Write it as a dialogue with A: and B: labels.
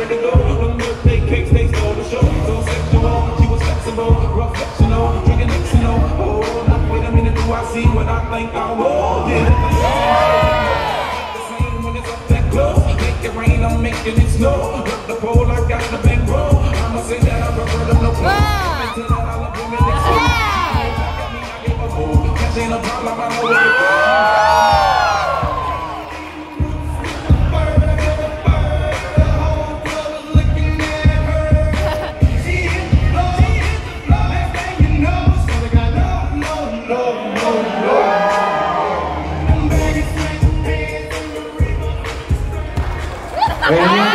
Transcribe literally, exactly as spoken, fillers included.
A: ready to go. Them birthday cakes, they stole the show. So sexual, she was flexible, rough sectional, drinking Xanol. Oh, now wait a minute, do I see what I think I will? Yeah, the same when it's up that close. Make it rain, I'm making it snow. Up the pole, I got the bankroll. I'ma say that I prefer them no clothes. Make that all up in the next one. I give a fool. Cash ain't a problem, I know what it is.
B: Ready?